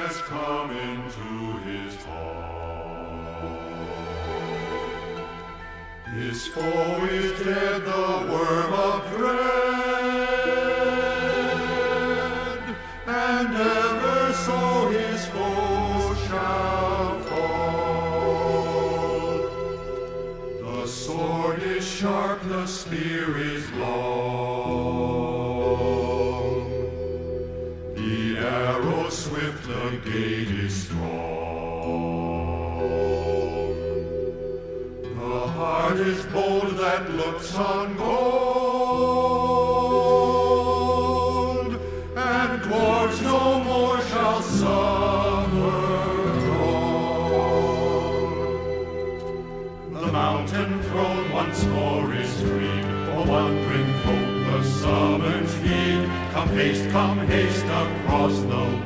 has come into his heart. His foe is dead, the worm of dread, and ever so his foe shall fall. The sword is sharp, the spear is long, the arrow swift, the gate is strong. The heart is bold that looks on gold, and dwarfs no more shall suffer wrong. The mountain throne once more is freed, the wandering folk the summons heed. Come haste across the